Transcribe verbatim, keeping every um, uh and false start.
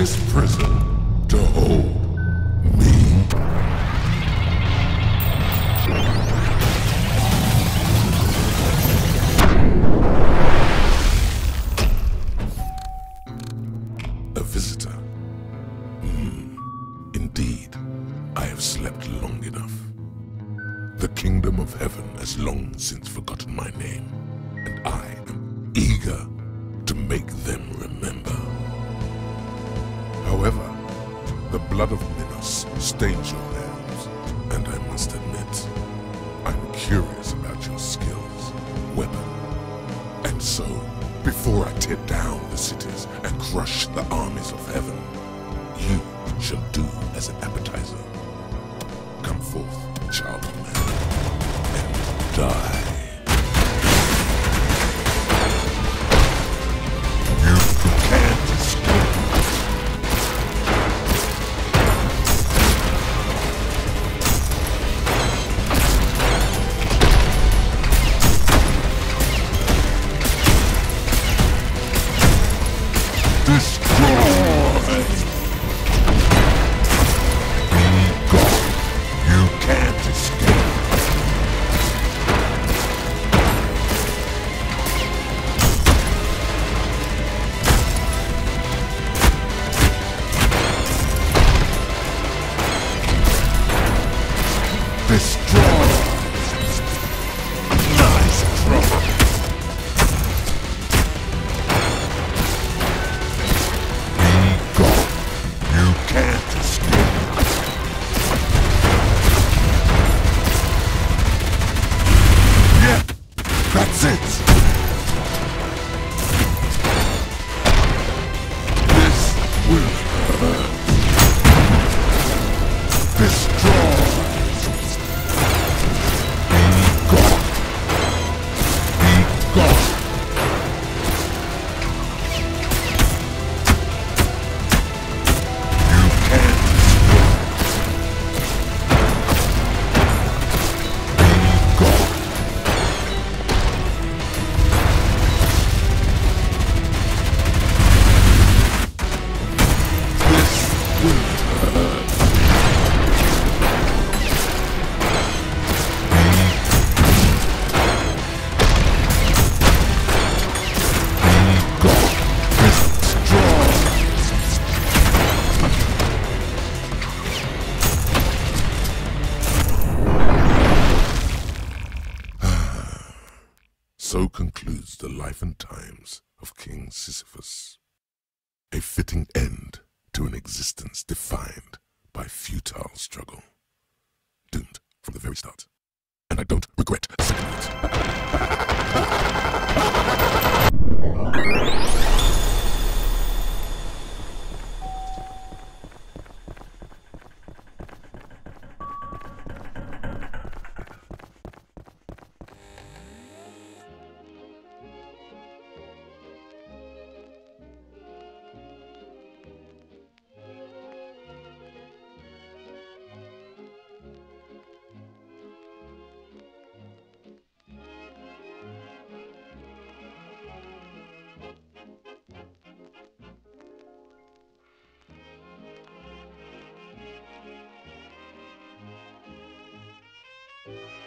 this prison to hold me. A visitor. Hmm. Indeed, I have slept long enough. The kingdom of heaven has long since forgotten my name, and I am eager to make them remember. However, the blood of Minos stains your hands, and I must admit, I'm curious about your skills, weapon. And so, before I tear down the cities and crush the armies of heaven, you shall do as an appetizer. Come forth, child of man, and die. You can't escape. Destroy! Be gone. You can't escape. Destroy! Nice try! Can't escape. Yeah, that's it. This will hurt. Destroy. Be gone. Be gone. So concludes the life and times of King Sisyphus. A fitting end to an existence defined by futile struggle. Doomed from the very start. And I don't regret a second of it. You